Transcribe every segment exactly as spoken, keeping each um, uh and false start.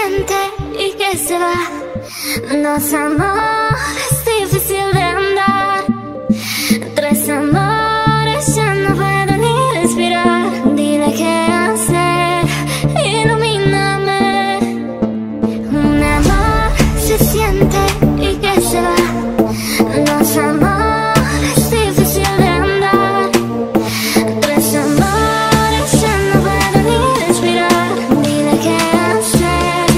siente y que se va. Dos amores, difícil de andar. Tres amores, ya no puedo ni respirar. Dile qué hacer, ilumíname. Un amor se siente y que se va. Dos amores, difícil de andar. Tres amores, ya no puedo ni respirar. Dile qué hacer.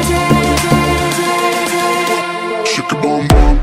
Shake it, bum, bum.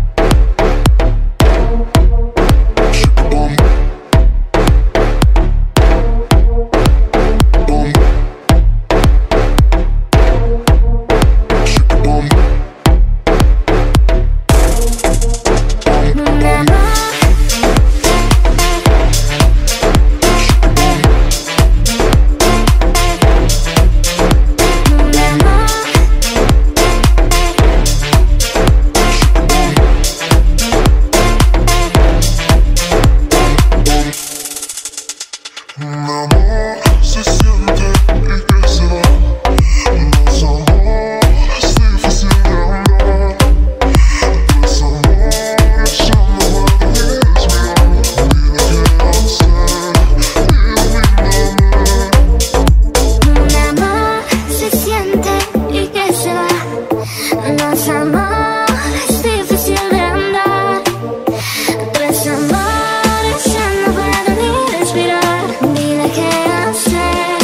Un amor se siente y que se va. Dos amores, difícil de andar. Tres amores, ya no puedo ni respirar. Dile qué hacer, ilumíname. Un amor se siente y que se va. Dos amores, difícil de andar. Tres amores, ya no puedo ni respirar. Dile qué hacer.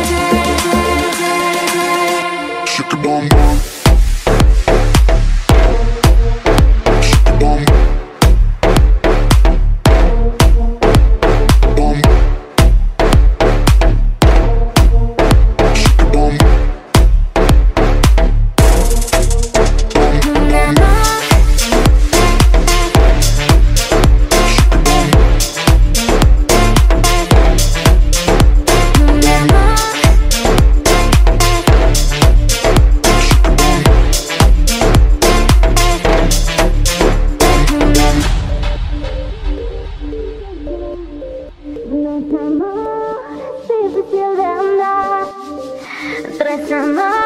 Shake it, bum, bum. Shake it, bum. Bum. Shake it, bum. Un amor, un amor. Dos amores, difícil de andar. Tres amores.